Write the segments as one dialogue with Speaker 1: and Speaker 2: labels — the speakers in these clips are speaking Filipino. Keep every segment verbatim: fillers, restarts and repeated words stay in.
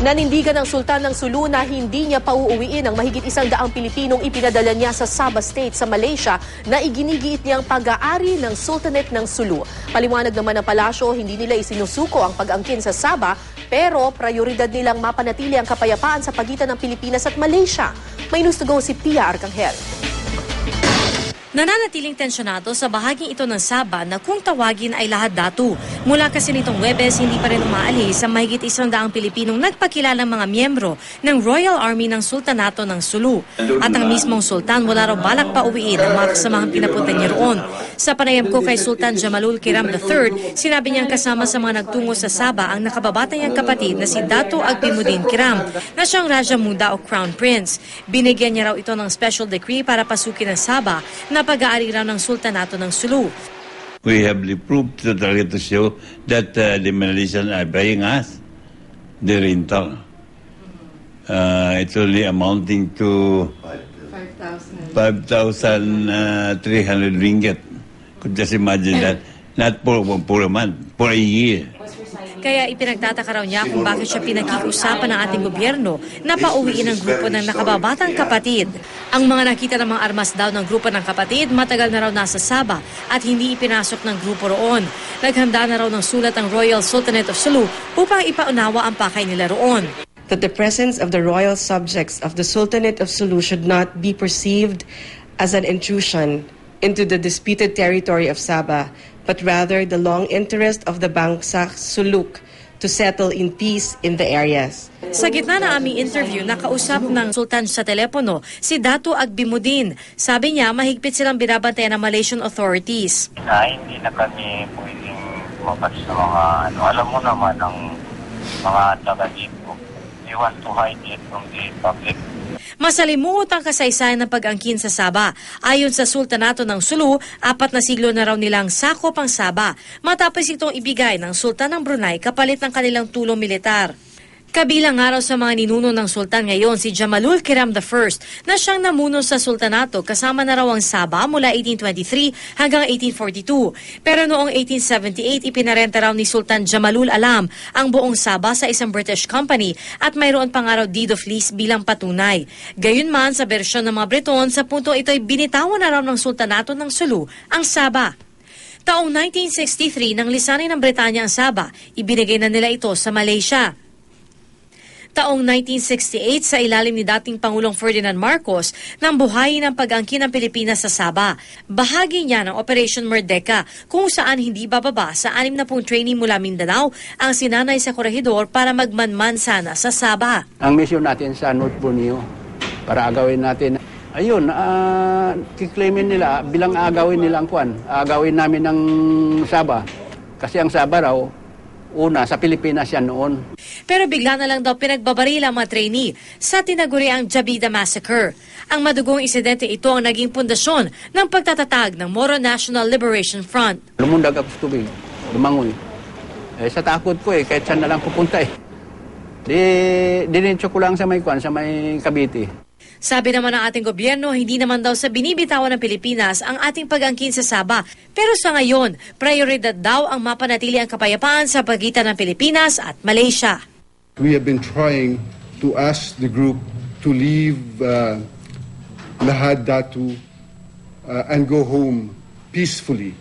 Speaker 1: Nanindigan ng Sultan ng Sulu na hindi niya pauuwiin ang mahigit isang daang Pilipinong ipinadala niya sa Sabah State sa Malaysia na iginigiit niyang pag-aari ng Sultanate ng Sulu. Paliwanag naman ng palasyo, hindi nila isinusuko ang pag-angkin sa Sabah, pero prioridad nilang mapanatili ang kapayapaan sa pagitan ng Pilipinas at Malaysia. May news to go si Pia Arcangel.
Speaker 2: Nananatiling tensyonado sa bahaging ito ng Sabah na kung tawagin ay lahat datu. Mula kasi nitong Huwebes, hindi pa rin umaalis ang mahigit isang daang Pilipinong nagpakilalang mga miyembro ng Royal Army ng Sultanato ng Sulu. At ang mismong Sultan wala raw balak pa uwiin ang mga kasamahang pinapunta niya roon. Sa panayam ko kay Sultan Jamalul Kiram the third, sinabi niyang kasama sa mga nagtungo sa Sabah ang nakababata niyang kapatid na si Dato Agbimuddin Kiram na siyang Raja Muda o Crown Prince. Binigyan niya raw ito ng special decree para pasukin ang Sabah na pag-aari raw ng Sultanato ng Sulu.
Speaker 3: We have the proof to try to show that uh, the Malaysians are buying us the rental. Uh, it's only amounting to five thousand three hundred ringgit. Could just imagine that. Not for, for a month, for a year.
Speaker 2: Kaya ipinagtataka raw niya kung bakit siya pinag-iusapan ng ating gobyerno na pauwiin ang grupo ng nakababatang kapatid. Ang mga nakita ng mga armas daw ng grupo ng kapatid matagal na raw nasa Sabah at hindi ipinasok ng grupo roon. Naghanda na raw ng sulat ang Royal Sultanate of Sulu upang ipaunawa ang pakay nila roon.
Speaker 4: That the presence of the royal subjects of the Sultanate of Sulu should not be perceived as an intrusion into the disputed territory of Sabah, but rather the long interest of the Bangsa Suluk to settle in peace in the areas.
Speaker 2: Sa gitna ng aming interview, nakausap ng Sultan sa telepono si Dato Agbimuddin. Sabi niya, mahigpit silang binabantayan ng Malaysian authorities.
Speaker 5: Na hindi na kami pwedeng lumabas sa mga, ano, alam mo naman, ang mga taga-dito. They want to hide it from the public.
Speaker 2: Masalimuot ang kasaysayan ng pag-angkin sa Sabah. Ayon sa Sultanato ng Sulu, apat na siglo na raw nilang sakop ang Sabah matapos itong ibigay ng Sultan ng Brunei kapalit ng kanilang tulong militar. Kabilang araw sa mga ninuno ng Sultan ngayon si Jamalul Kiram the first na siyang namuno sa Sultanato kasama na raw ang Sabah mula eighteen twenty-three hanggang eighteen forty-two. Pero noong eighteen seventy-eight ipinarenta raw ni Sultan Jamalul Alam ang buong Sabah sa isang British company at mayroon pang araw deed of lease bilang patunay. Gayunman sa bersyon ng mga Breton sa punto ito'y binitawan na raw ng Sultanato ng Sulu ang Sabah. Taong nineteen sixty-three nang lisanin ng Britanya ang Sabah, ibinigay na nila ito sa Malaysia. Taong nineteen sixty-eight sa ilalim ni dating Pangulong Ferdinand Marcos nang buhayin ang pag-angkin ng Pilipinas sa Sabah. Bahagi niya ng Operation Merdeka kung saan hindi bababa sa anim na pung trainee mula Mindanao ang sinanay sa korehidor para magmanman sana sa Sabah.
Speaker 6: Ang misyon natin sa North Borneo para agawin natin, ayun, uh, kiklaimin nila, bilang agawin nila ang kwan, agawin namin ng Sabah. Kasi ang Sabah raw, una, sa Pilipinas yan noon.
Speaker 2: Pero bigla na lang daw pinagbabarila ang mga trainee sa tinaguriang Jabida Massacre. Ang madugong insidente ito ang naging pundasyon ng pagtatatag ng Moro National Liberation Front.
Speaker 6: Lumundag ako sa tubig, lumangoy. Eh, sa takot ko eh, kahit saan na lang pupunta eh. Di, diretso ko lang sa may kwan, sa may Cavite.
Speaker 2: Sabi naman ng ating gobyerno, hindi naman daw sa binibitawan ng Pilipinas ang ating pag-angkin sa Sabah. Pero sa ngayon, prioridad daw ang mapanatili ang kapayapaan sa pagitan ng Pilipinas at Malaysia.
Speaker 7: We have been trying to ask the group to leave uh, Lahad Datu uh, and go home peacefully.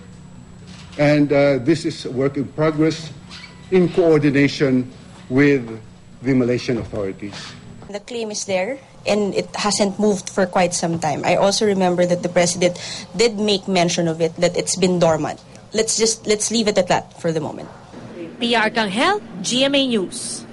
Speaker 7: And uh, this is a work in progress in coordination with the Malaysian authorities.
Speaker 8: The claim is there and it hasn't moved for quite some time. I also remember that the President did make mention of it, that it's been dormant. Let's just, let's leave it at that for the moment.
Speaker 2: Pia Arcangel, G M A News.